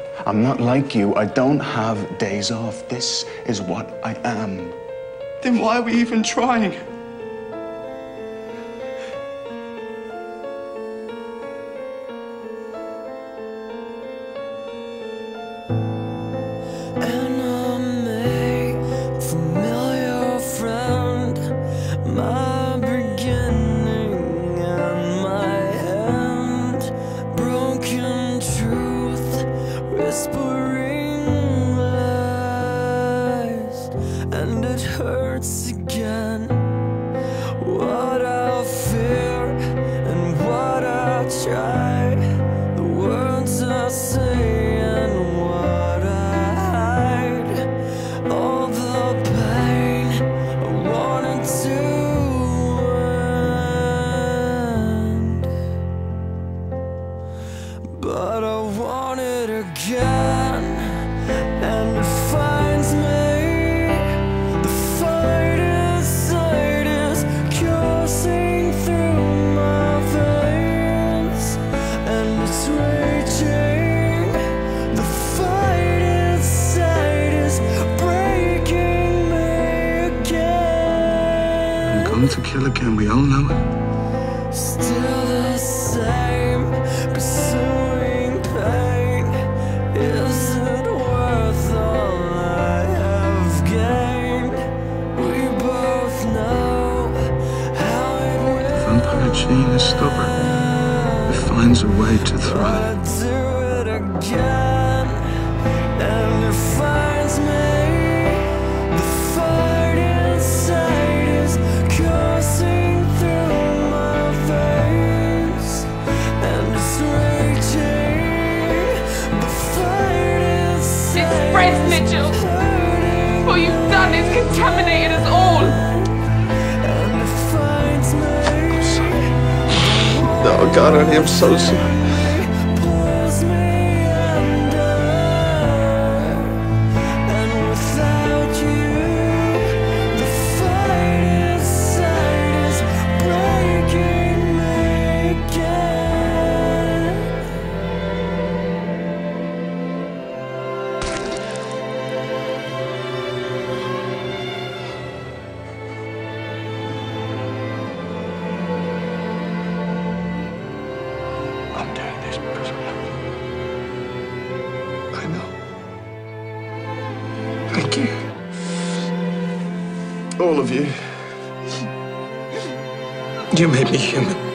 I'm not like you. I don't have days off. This is what I am. Then why are we even trying? And it hurts again. What I fear and what I try, the words I say and what I hide, all the pain I wanted to end, but I want it again, and it finds me. Going to kill again, we all know it. Still the same, pursuing pain. Is it worth all I have gained? We both know how it will. The vampire gene is stubborn. It finds a way to thrive. I do it again, and it finds me. Mitchell, what you've done is contaminated us all. Oh God, honey, I'm so sorry. I'm doing this because I love you. I know. Thank you. All of you. You made me human.